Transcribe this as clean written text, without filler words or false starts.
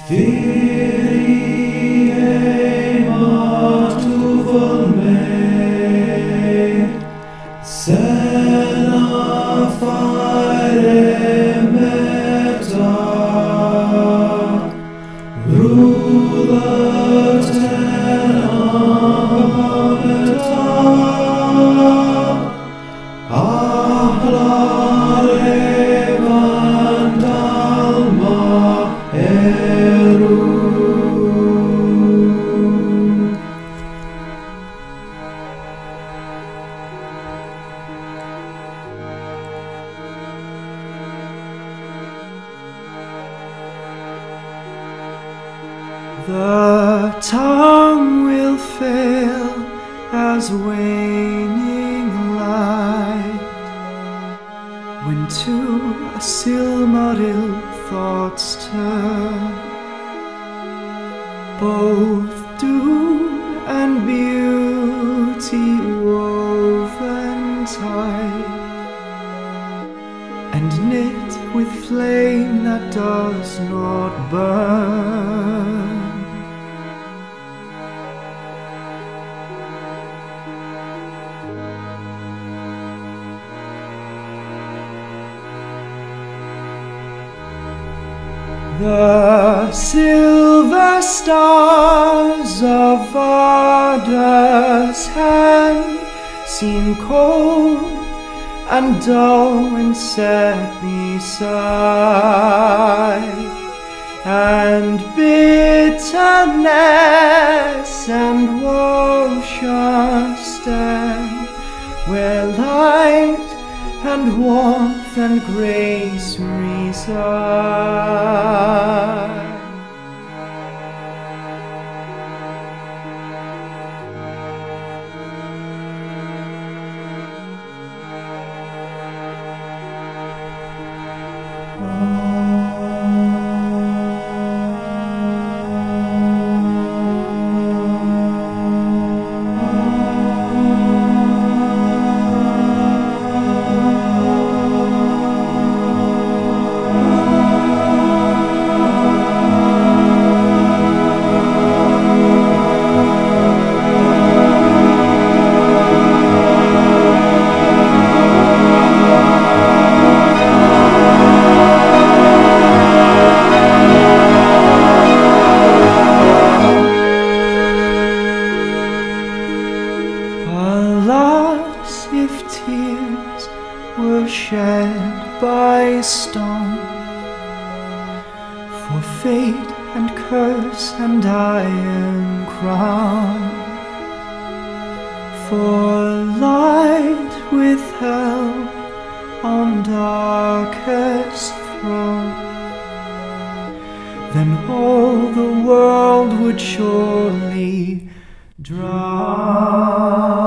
The tongue will fail as waning light, when to a silmaril thoughts turn, both doom and beauty woven tight, and knit with flame that does not burn. The silver stars of Ardur's hand seem cold and dull when set beside, and bitterness and woe shall stand where light and warmth and grace reside. And iron crown, for light withheld on darkest throne, then all the world would surely drown.